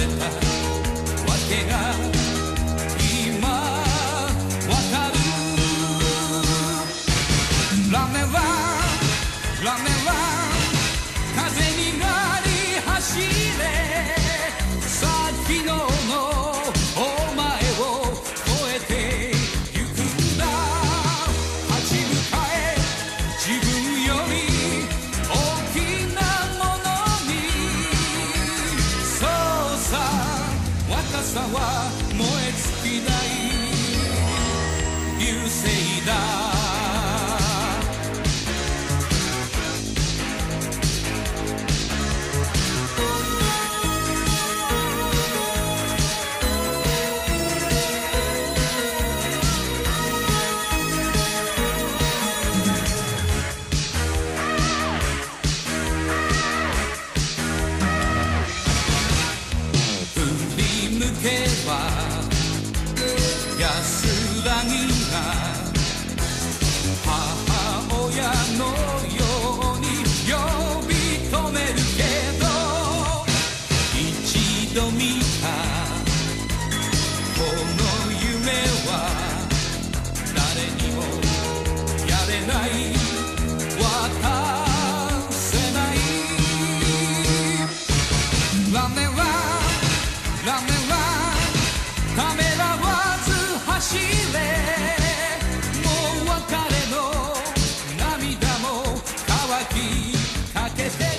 れたわけが今わかる。ラーメンはラーメンは風になり走れ。昨日のお前を超えてゆくんだ。立ち向かえ自分より大きなものに。そうさ若さは燃え尽きない流星だ。けば安らぎが母親のように呼び止めるけど、一度見たこの夢は誰にもやれない渡せない。ラーメンはラーメンためらわず走れ。もう別れの涙も乾きかけて